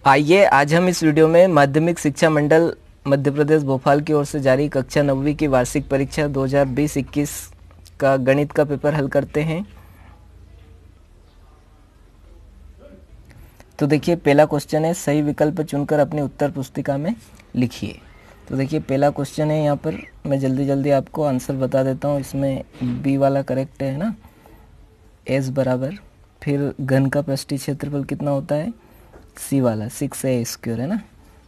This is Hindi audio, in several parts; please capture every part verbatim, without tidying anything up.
आइए आज हम इस वीडियो में माध्यमिक शिक्षा मंडल मध्य प्रदेश भोपाल की ओर से जारी कक्षा नौवीं की वार्षिक परीक्षा दो हज़ार बीस इक्कीस का गणित का पेपर हल करते हैं। तो देखिए पहला क्वेश्चन है, सही विकल्प चुनकर अपनी उत्तर पुस्तिका में लिखिए। तो देखिए पहला क्वेश्चन है, यहाँ पर मैं जल्दी जल्दी आपको आंसर बता देता हूँ। इसमें बी वाला करेक्ट है ना, एस बराबर, फिर घन का पृष्ठीय क्षेत्रफल कितना होता है, सी वाला सिक्स ए स्क्वायर है ना।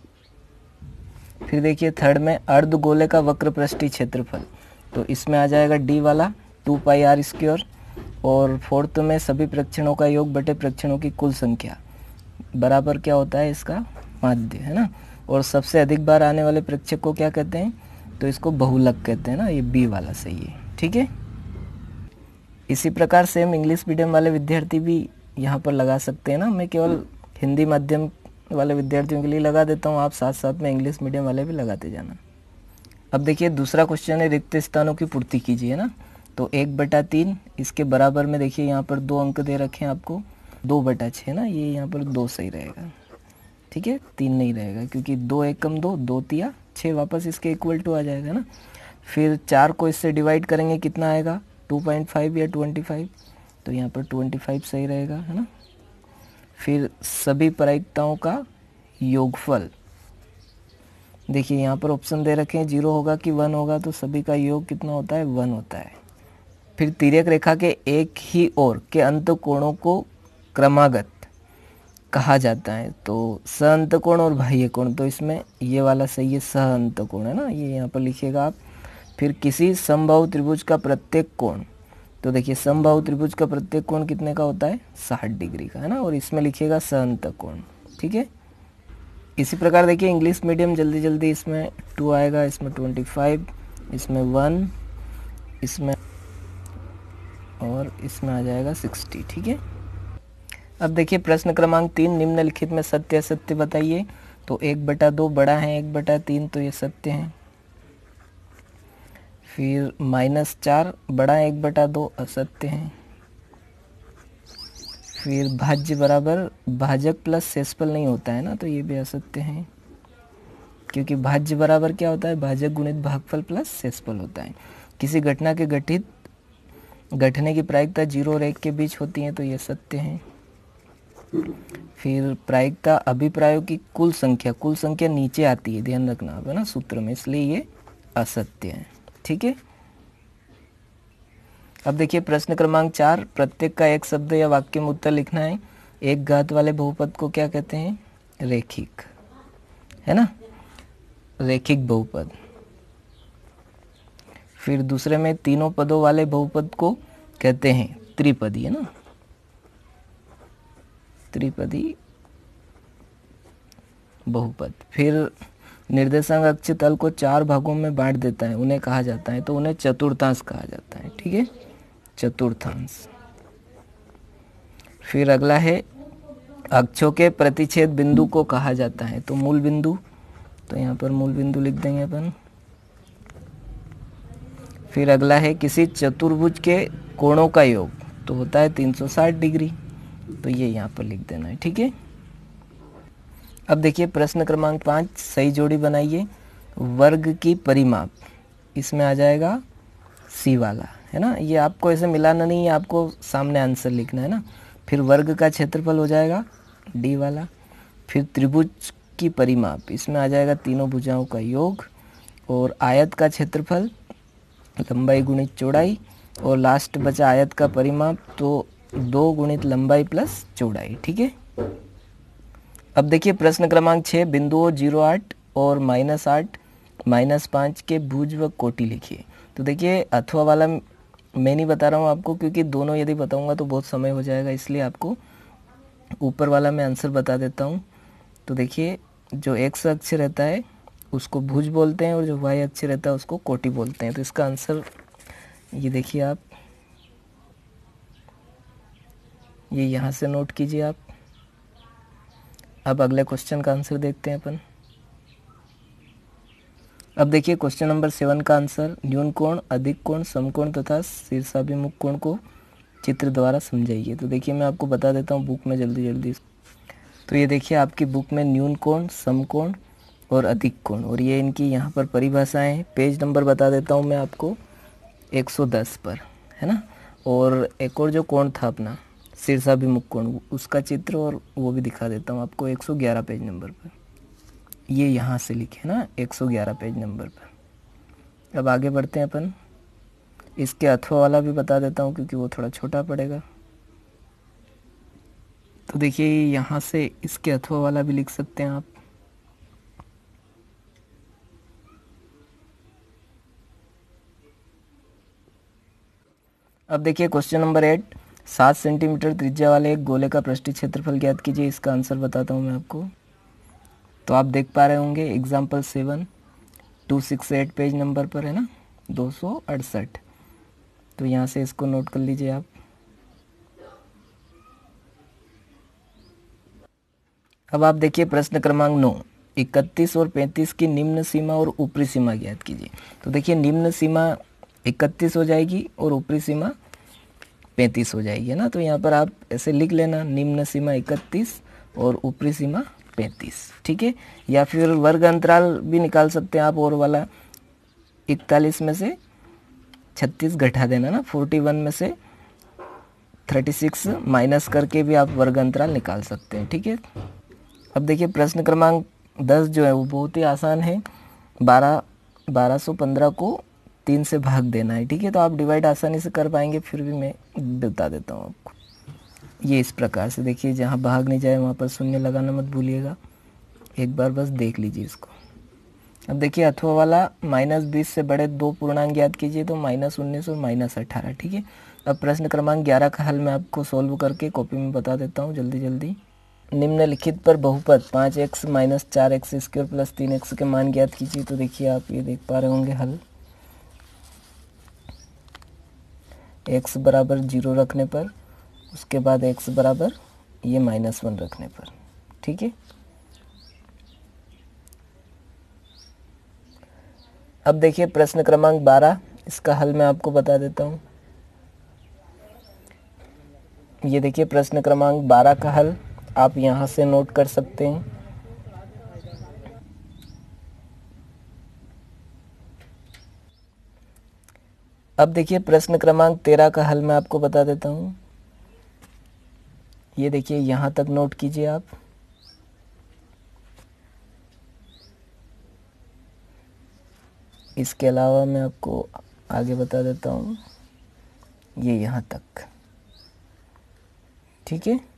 फिर देखिए थर्ड में अर्धगोले का वक्र पृष्ठीय क्षेत्रफल, तो इसमें आ जाएगा डी वाला टू पाई आर स्क्वायर। और फोर्थ में सभी प्रक्षेणों का योग बटे प्रक्षेणों की कुल संख्या बराबर क्या होता है, इसका माध्य है ना। और सबसे अधिक बार आने वाले प्रक्षेप को क्या कहते हैं, तो इसको बहुलक कहते हैं ना, ये बी वाला सही है। ठीक है, इसी प्रकार सेम इंग्लिश मीडियम वाले विद्यार्थी भी यहाँ पर लगा सकते हैं ना। मैं केवल हिंदी माध्यम वाले विद्यार्थियों के लिए लगा देता हूँ, आप साथ साथ में इंग्लिश मीडियम वाले भी लगाते जाना। अब देखिए दूसरा क्वेश्चन है, रिक्त स्थानों की पूर्ति कीजिए ना। तो एक बटा तीन इसके बराबर में देखिए यहाँ पर दो अंक दे रखे हैं आपको, दो बटा छः ना, ये यहाँ पर दो सही रहेगा। ठीक है, तीन नहीं रहेगा क्योंकि दो एक कम दो, दो तिया छः, वापस इसके इक्वल टू आ जाएगा ना। फिर चार को इससे डिवाइड करेंगे कितना आएगा, टू पॉइंट फाइव या ट्वेंटी फाइव, तो यहाँ पर ट्वेंटी फाइव सही रहेगा है ना। फिर सभी प्रायिकताओं का योगफल, देखिए यहाँ पर ऑप्शन दे रखे हैं जीरो होगा कि वन होगा, तो सभी का योग कितना होता है, वन होता है। फिर तिर्यक रेखा के एक ही ओर के अंत कोणों को क्रमागत कहा जाता है, तो सहअंत कोण और बाह्य कोण, तो इसमें ये वाला सही है, सहअंत कोण है ना, ये यहाँ पर लिखिएगा आप। फिर किसी समबाहु त्रिभुज का प्रत्येक कोण, तो देखिए समबाहु त्रिभुज का प्रत्येक कोण कितने का होता है, साठ डिग्री का है ना, और इसमें लिखिएगा सहअंत कोण। ठीक है, इसी प्रकार देखिए इंग्लिश मीडियम जल्दी जल्दी इसमें टू आएगा, इसमें ट्वेंटी फाइव, इसमें वन, इसमें और इसमें आ जाएगा सिक्सटी। ठीक है, अब देखिए प्रश्न क्रमांक तीन, निम्नलिखित में सत्य असत्य बताइए। तो एक बटा दो बड़ा है एक बटा तीन, तो ये सत्य है। फिर माइनस चार बड़ा है एक बटा दो, असत्य है। फिर भाज्य बराबर भाजक प्लस शेषफल नहीं होता है ना, तो ये भी असत्य है, क्योंकि भाज्य बराबर क्या होता है, भाजक गुणित भागफल प्लस शेषफल होता है। किसी घटना के घटित घटने की प्रायिकता जीरो और एक के बीच होती है, तो ये सत्य है। फिर प्रायिकता अभिप्रायों की कुल संख्या, कुल संख्या नीचे आती है, ध्यान रखना है ना सूत्र में, इसलिए ये असत्य है। ठीक है, अब देखिए प्रश्न क्रमांक चार, प्रत्येक का एक शब्द या वाक्य में उत्तर लिखना है। एक घात वाले बहुपद को क्या कहते हैं, रेखिक है ना, रेखिक बहुपद। फिर दूसरे में तीनों पदों वाले बहुपद को कहते हैं त्रिपदी है ना, त्रिपदी बहुपद। फिर निर्देशांक अक्ष तल को चार भागों में बांट देता है, उन्हें कहा जाता है, तो उन्हें चतुर्थांश कहा जाता है। ठीक है, चतुर्थांश। फिर अगला है, अक्षों के प्रतिच्छेद बिंदु को कहा जाता है, तो मूल बिंदु, तो यहाँ पर मूल बिंदु लिख देंगे अपन। फिर अगला है, किसी चतुर्भुज के कोणों का योग, तो होता है तीन सौ साठ डिग्री, तो ये यहाँ पर लिख देना है। ठीक है, अब देखिए प्रश्न क्रमांक पाँच, सही जोड़ी बनाइए। वर्ग की परिमाप, इसमें आ जाएगा सी वाला है ना, ये आपको ऐसे मिलाना नहीं है, आपको सामने आंसर लिखना है ना। फिर वर्ग का क्षेत्रफल हो जाएगा डी वाला। फिर त्रिभुज की परिमाप, इसमें आ जाएगा तीनों भुजाओं का योग। और आयत का क्षेत्रफल लंबाई गुणित चौड़ाई, और लास्ट बचा आयत का परिमाप, तो दो गुणित लंबाई प्लस चौड़ाई। ठीक है, अब देखिए प्रश्न क्रमांक छः, बिंदुओं जीरो आठ और माइनस आठ माइनस पाँच के भुज व कोटि लिखिए। तो देखिए अथवा वाला मैं नहीं बता रहा हूँ आपको, क्योंकि दोनों यदि बताऊँगा तो बहुत समय हो जाएगा, इसलिए आपको ऊपर वाला मैं आंसर बता देता हूँ। तो देखिए जो एक्स अक्ष रहता है उसको भुज बोलते हैं, और जो वाई अक्ष रहता है उसको कोटि बोलते हैं। तो इसका आंसर ये देखिए आप, ये यहाँ से नोट कीजिए आप। अब अगले क्वेश्चन का आंसर देखते हैं अपन। अब देखिए क्वेश्चन नंबर सेवन का आंसर, न्यून कोण, अधिक कोण, समकोण तथा शीर्षाभिमुख कोण को चित्र द्वारा समझाइए। तो देखिए मैं आपको बता देता हूँ बुक में जल्दी जल्दी। तो ये देखिए आपकी बुक में न्यून कोण, समकोण और अधिक कोण, और ये इनकी यहाँ पर परिभाषाएं हैं। पेज नंबर बता देता हूँ मैं आपको, एक सौ दस पर, है ना। और एक और जो कोण था अपना शीर्षाभिमुख कोण, उसका चित्र और वो भी दिखा देता हूँ आपको एक सौ ग्यारह पेज नंबर पर। ये यहाँ से लिखे ना एक सौ ग्यारह पेज नंबर पर। अब आगे बढ़ते हैं अपन। इसके अथवा वाला भी बता देता हूँ क्योंकि वो थोड़ा छोटा पड़ेगा। तो देखिए यहाँ से इसके अथवा वाला भी लिख सकते हैं आप। अब देखिए क्वेश्चन नंबर एट, सात सेंटीमीटर त्रिज्या वाले एक गोले का पृष्ठीय क्षेत्रफल ज्ञात कीजिए। इसका आंसर बताता हूँ मैं आपको। तो आप देख पा रहे होंगे example seven two six eight page number पर है ना, दो सौ अड़सठ। तो यहाँ से इसको नोट कर लीजिए आप। अब आप देखिए प्रश्न क्रमांक नौ, इकतीस और पैंतीस की निम्न सीमा और ऊपरी सीमा ज्ञात कीजिए। तो देखिए निम्न सीमा इकतीस हो जाएगी और ऊपरी सीमा पैंतीस हो जाएगी, है ना। तो यहाँ पर आप ऐसे लिख लेना, निम्न सीमा इकतीस और ऊपरी सीमा पैंतीस, ठीक है। या फिर वर्ग अंतराल भी निकाल सकते हैं आप, और वाला इकतालीस में से छत्तीस घटा देना ना, इकतालीस में से छत्तीस माइनस करके भी आप वर्ग अंतराल निकाल सकते हैं, ठीक है। अब देखिए प्रश्न क्रमांक दस जो है वो बहुत ही आसान है। बारह बारह सौ पंद्रह को तीन से भाग देना है, ठीक है। तो आप डिवाइड आसानी से कर पाएंगे, फिर भी मैं बता देता हूँ आपको। ये इस प्रकार से देखिए, जहाँ भाग नहीं जाए वहाँ पर शून्य लगाना मत भूलिएगा, एक बार बस देख लीजिए इसको। अब देखिए अथवा वाला माइनस बीस से बड़े दो पूर्णांक ज्ञात कीजिए। तो माइनस उन्नीस और माइनस अट्ठारह, ठीक है। अब प्रश्न क्रमांक ग्यारह का हल मैं आपको सॉल्व करके कॉपी में बता देता हूँ जल्दी जल्दी। निम्नलिखित पर बहुपद पाँच एक्स माइनस चार एक्स स्क्वायर प्लस तीन एक्स के मान ज्ञात कीजिए। तो देखिए आप ये देख पा रहे होंगे हल, एक्स बराबर जीरो रखने पर, उसके बाद एक्स बराबर ये माइनस वन रखने पर, ठीक है। अब देखिए प्रश्न क्रमांक बारह, इसका हल मैं आपको बता देता हूँ। ये देखिए प्रश्न क्रमांक बारह का हल आप यहाँ से नोट कर सकते हैं। अब देखिए प्रश्न क्रमांक तेरह का हल मैं आपको बता देता हूँ। ये देखिए यहाँ तक नोट कीजिए आप। इसके अलावा मैं आपको आगे बता देता हूँ, ये यहाँ तक, ठीक है।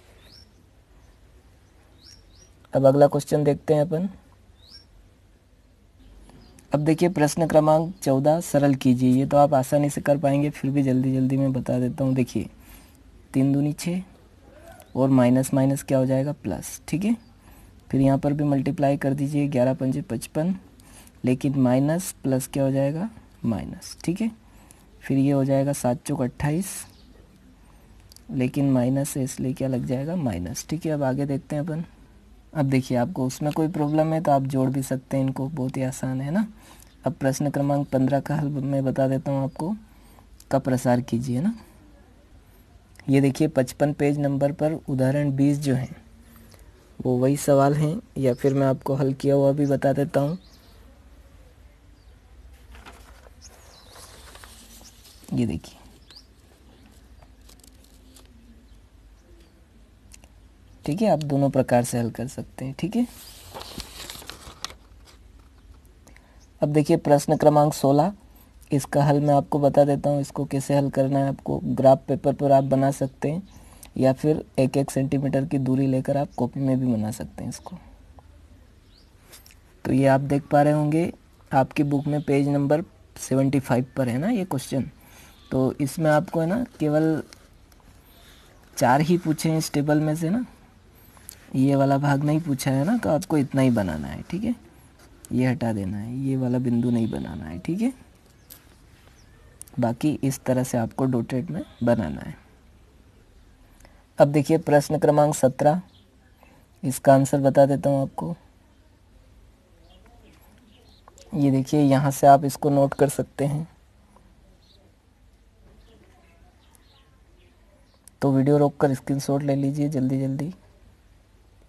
अब अगला क्वेश्चन देखते हैं अपन। अब देखिए प्रश्न क्रमांक चौदह, सरल कीजिए। ये तो आप आसानी से कर पाएंगे, फिर भी जल्दी जल्दी मैं बता देता हूँ। देखिए तीन दूनी छः और माइनस माइनस क्या हो जाएगा प्लस, ठीक है। फिर यहाँ पर भी मल्टीप्लाई कर दीजिए, ग्यारह पंजे पचपन, लेकिन माइनस प्लस क्या हो जाएगा माइनस, ठीक है। फिर ये हो जाएगा सात चौक अट्ठाईस, लेकिन माइनस है इसलिए क्या लग जाएगा माइनस, ठीक है। अब आगे देखते हैं अपन। अब देखिए आपको उसमें कोई प्रॉब्लम है तो आप जोड़ भी सकते हैं इनको, बहुत ही आसान है ना। अब प्रश्न क्रमांक पंद्रह का हल मैं बता देता हूँ आपको, का प्रसार कीजिए ना। ये देखिए पचपन पेज नंबर पर उदाहरण बीस जो है वो वही सवाल हैं, या फिर मैं आपको हल किया हुआ भी बता देता हूँ। ये देखिए ठीक है, आप दोनों प्रकार से हल कर सकते हैं, ठीक है। अब देखिए प्रश्न क्रमांक सोलह, इसका हल मैं आपको बता देता हूँ। इसको कैसे हल करना है आपको ग्राफ पेपर पर आप बना सकते हैं, या फिर एक एक सेंटीमीटर की दूरी लेकर आप कॉपी में भी बना सकते हैं इसको। तो ये आप देख पा रहे होंगे आपकी बुक में पेज नंबर पचहत्तर पर है ना ये क्वेश्चन। तो इसमें आपको है ना केवल चार ही पूछे हैं इस टेबल में से ना, ये वाला भाग नहीं पूछा है ना, तो आपको इतना ही बनाना है, ठीक है। ये हटा देना है, ये वाला बिंदु नहीं बनाना है, ठीक है। बाकी इस तरह से आपको डॉटेड में बनाना है। अब देखिए प्रश्न क्रमांक सत्रह, इसका आंसर बता देता हूँ आपको। ये देखिए यहाँ से आप इसको नोट कर सकते हैं। तो वीडियो रोककर स्क्रीनशॉट ले लीजिए जल्दी जल्दी।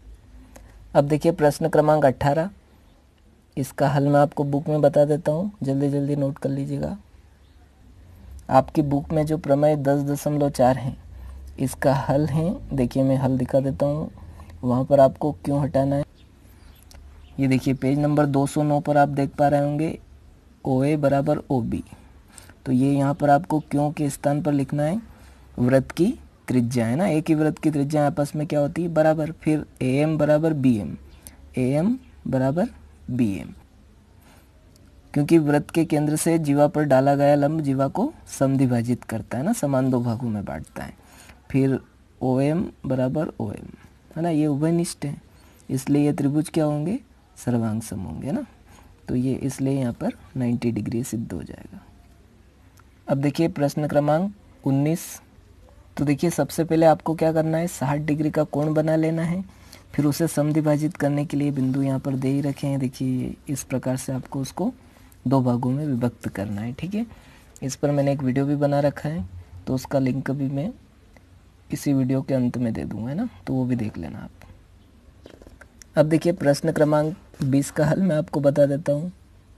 अब देखिए प्रश्न क्रमांक अट्ठारह, इसका हल मैं आपको बुक में बता देता हूँ, जल्दी जल्दी नोट कर लीजिएगा। आपकी बुक में जो प्रमेय दस दशमलव चार है इसका हल है, देखिए मैं हल दिखा देता हूँ, वहाँ पर आपको क्यों हटाना है। ये देखिए पेज नंबर दो सौ नौ पर आप देख पा रहे होंगे ओ ए बराबर ओ बी, तो ये यहाँ पर आपको क्यों के स्थान पर लिखना है, वृत्त की त्रिज्या है ना, एक ही वृत्त की त्रिज्या आपस में क्या होती है, बराबर। फिर ए एम बराबर बी एम, ए एम बराबर बी एम, क्योंकि वृत्त के केंद्र से जीवा पर डाला गया लंब जीवा को समद्विभाजित करता है ना, समान दो भागों में बांटता है। फिर ओ एम बराबर ओ एम है ना, ये उभयनिष्ठ है, इसलिए ये त्रिभुज क्या होंगे, सर्वांग सम होंगे ना, तो ये इसलिए यहाँ पर नब्बे डिग्री सिद्ध हो जाएगा। अब देखिए प्रश्न क्रमांक उन्नीस, तो देखिए सबसे पहले आपको क्या करना है, साठ डिग्री का कोण बना लेना है, फिर उसे समद्विभाजित करने के लिए बिंदु यहाँ पर दे ही रखे हैं, देखिए इस प्रकार से आपको उसको दो भागों में विभक्त करना है, ठीक है। इस पर मैंने एक वीडियो भी बना रखा है, तो उसका लिंक भी मैं इसी वीडियो के अंत में दे दूँगा, है ना, तो वो भी देख लेना आप। अब देखिए प्रश्न क्रमांक बीस का हल मैं आपको बता देता हूँ।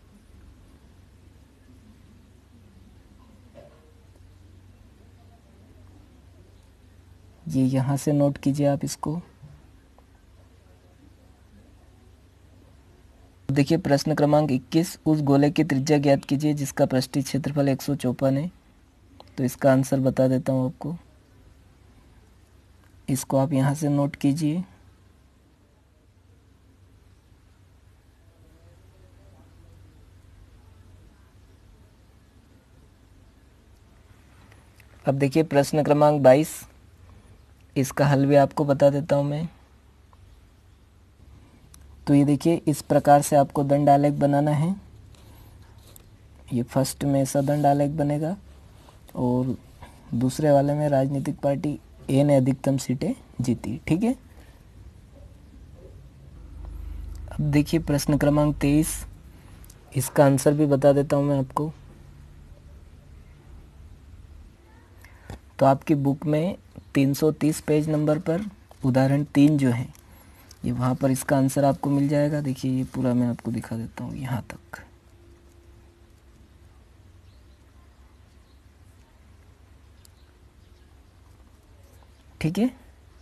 ये यहाँ से नोट कीजिए आप इसको। देखिए प्रश्न क्रमांक इक्कीस, उस गोले की त्रिज्या ज्ञात कीजिए जिसका पृष्ठीय क्षेत्रफल एक सौ चौपन है, तो इसका आंसर बता देता हूँ आपको, इसको आप यहाँ से नोट कीजिए। अब देखिए प्रश्न क्रमांक बाईस, इसका हल भी आपको बता देता हूँ मैं। तो ये देखिए इस प्रकार से आपको दंड आलेख बनाना है, ये फर्स्ट में ऐसा दंड आलेख बनेगा और दूसरे वाले में राजनीतिक पार्टी ए ने अधिकतम सीटें जीती, ठीक है। अब देखिए प्रश्न क्रमांक तेईस, इसका आंसर भी बता देता हूँ मैं आपको। तो आपकी बुक में तीन सौ तीस पेज नंबर पर उदाहरण तीन जो है ये वहाँ पर इसका आंसर आपको मिल जाएगा। देखिए ये पूरा मैं आपको दिखा देता हूँ यहाँ तक। ठीक है।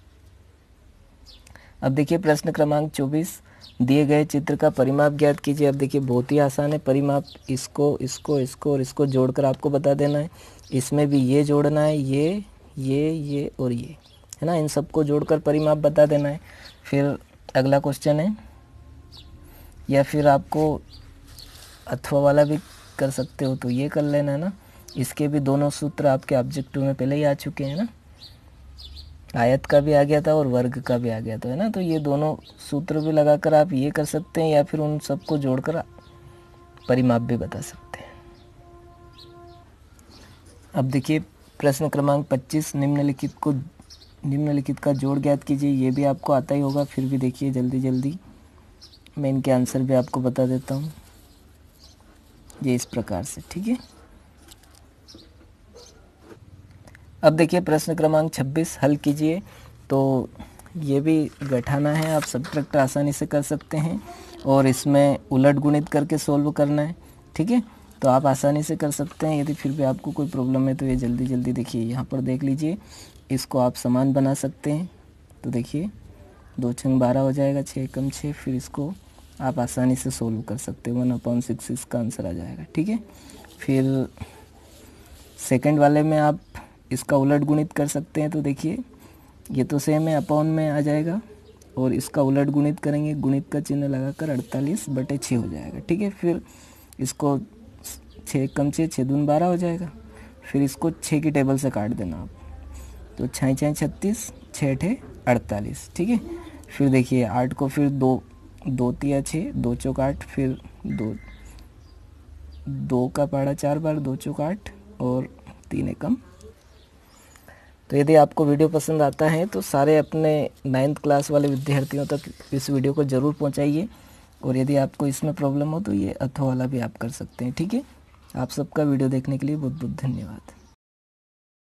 अब देखिए प्रश्न क्रमांक चौबीस, दिए गए चित्र का परिमाप ज्ञात कीजिए। अब देखिए बहुत ही आसान है परिमाप, इसको इसको इसको और इसको जोड़कर आपको बता देना है। इसमें भी ये जोड़ना है, ये ये ये और ये, है ना, इन सबको जोड़कर परिमाप बता देना है। फिर अगला क्वेश्चन है, या फिर आपको अथवा वाला भी कर सकते हो तो ये कर लेना है ना। इसके भी दोनों सूत्र आपके ऑब्जेक्टिव में पहले ही आ चुके हैं ना, आयत का भी आ गया था और वर्ग का भी आ गया था, है ना। तो ये दोनों सूत्र भी लगाकर आप ये कर सकते हैं या फिर उन सबको जोड़कर परिमाप भी बता सकते हैं। अब देखिए प्रश्न क्रमांक पच्चीस, निम्नलिखित को निम्नलिखित का जोड़ ज्ञात कीजिए। ये भी आपको आता ही होगा, फिर भी देखिए जल्दी जल्दी मैं इनके आंसर भी आपको बता देता हूँ, ये इस प्रकार से। ठीक है। अब देखिए प्रश्न क्रमांक छब्बीस, हल कीजिए। तो ये भी घटाना है, आप सब्ट्रैक्ट आसानी से कर सकते हैं और इसमें उलट गुणित करके सोल्व करना है। ठीक है, तो आप आसानी से कर सकते हैं। यदि फिर भी आपको कोई प्रॉब्लम है तो ये जल्दी जल्दी देखिए यहाँ पर देख लीजिए, इसको आप समान बना सकते हैं। तो देखिए दो छंग बारह हो जाएगा, छः कम छः, फिर इसको आप आसानी से सोल्व कर सकते हैं, वन अपॉन सिक्स इसका आंसर आ जाएगा। ठीक है, फिर सेकंड वाले में आप इसका उलट गुणित कर सकते हैं। तो देखिए ये तो सेम है, अपॉन में आ जाएगा और इसका उलट गुणित करेंगे, गुणित का चिन्ह लगाकर अड़तालीस बटे छः हो जाएगा। ठीक है, फिर इसको छः कम छः, छः दून बारह हो जाएगा। फिर इसको छः की टेबल से काट देना आप, तो छः छः छत्तीस, छः ठे अड़तालीस। ठीक है, फिर देखिए आठ को फिर दो दो तिया छः, दो चौक आठ, फिर दो दो का पाड़ा चार बार, दो चौक आठ और तीन एकम। तो यदि आपको वीडियो पसंद आता है तो सारे अपने नाइन्थ क्लास वाले विद्यार्थियों तक इस वीडियो को ज़रूर पहुंचाइए। और यदि आपको इसमें प्रॉब्लम हो तो ये अथवा वाला भी आप कर सकते हैं। ठीक है, आप सबका वीडियो देखने के लिए बहुत बहुत धन्यवाद।